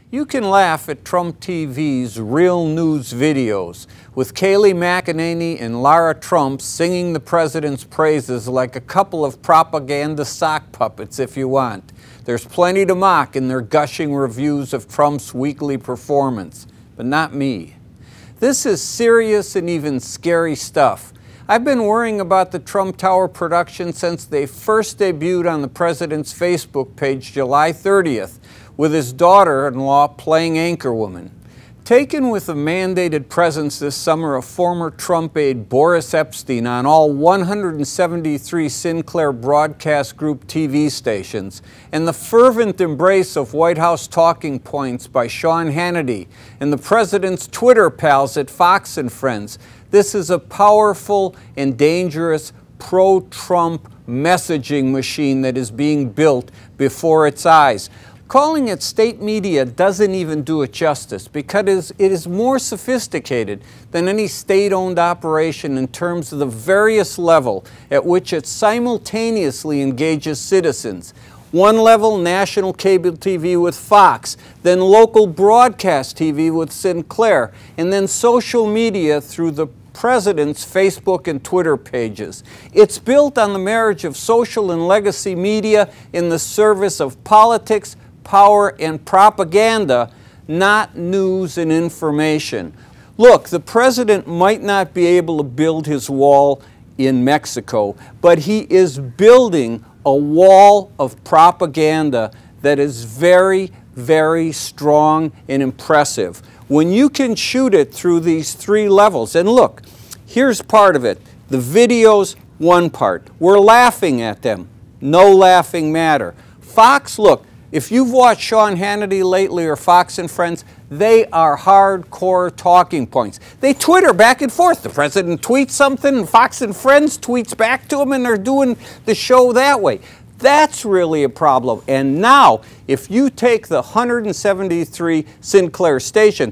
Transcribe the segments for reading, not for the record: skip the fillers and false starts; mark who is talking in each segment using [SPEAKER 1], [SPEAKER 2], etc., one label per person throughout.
[SPEAKER 1] You can laugh at Trump TV's Real News videos with Kayleigh McEnany and Lara Trump singing the president's praises like a couple of propaganda sock puppets if you want. There's plenty to mock in their gushing reviews of Trump's weekly performance, but not me. This is serious and even scary stuff. I've been worrying about the Trump Tower production since they first debuted on the president's Facebook page July 30th, with his daughter-in-law playing anchorwoman. Taken with a mandated presence this summer of former Trump aide Boris Epshteyn on all 173 Sinclair Broadcast Group TV stations, and the fervent embrace of White House talking points by Sean Hannity and the president's Twitter pals at Fox and Friends, this is a powerful and dangerous pro-Trump messaging machine that is being built before its eyes. Calling it state media doesn't even do it justice because it is more sophisticated than any state-owned operation in terms of the various level at which it simultaneously engages citizens. One level, national cable TV with Fox, then local broadcast TV with Sinclair, and then social media through the president's Facebook and Twitter pages. It's built on the marriage of social and legacy media in the service of politics, power, and propaganda, not news and information. Look, the president might not be able to build his wall in Mexico, but he is building a wall of propaganda that is very, very strong and impressive. When you can shoot it through these three levels, and look, here's part of it. The video's one part. We're laughing at them. No laughing matter. Fox, look, if you've watched Sean Hannity lately or Fox and Friends, they are hardcore talking points. They Twitter back and forth. The president tweets something and Fox and Friends tweets back to him and they're doing the show that way. That's really a problem. And now, if you take the 173 Sinclair stations,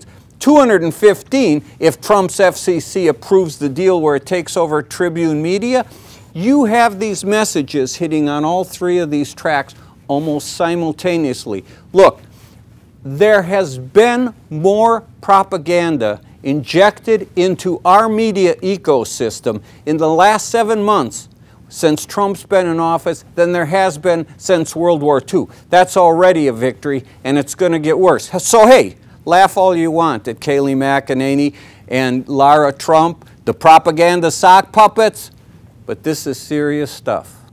[SPEAKER 1] 215 if Trump's FCC approves the deal where it takes over Tribune Media, you have these messages hitting on all three of these tracks almost simultaneously. Look, there has been more propaganda injected into our media ecosystem in the last 7 months since Trump's been in office than there has been since World War II. That's already a victory, and it's going to get worse. So hey, laugh all you want at Kayleigh McEnany and Lara Trump, the propaganda sock puppets, but this is serious stuff.